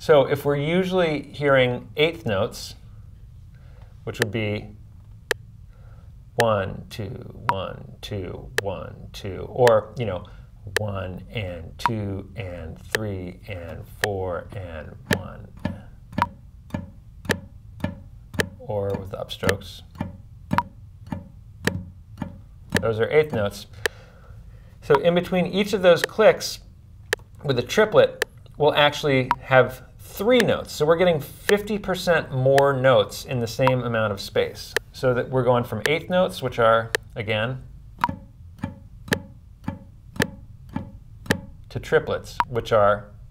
So if we're usually hearing eighth notes, which would be 1, 2, 1, 2, 1, 2, or 1 and 2 and 3 and 4 and 1, or with the upstrokes. Those are eighth notes. So in between each of those clicks with a triplet, we'll actually have 3 notes. So we're getting 50% more notes in the same amount of space. So that we're going from eighth notes, which are, again, to triplets, which are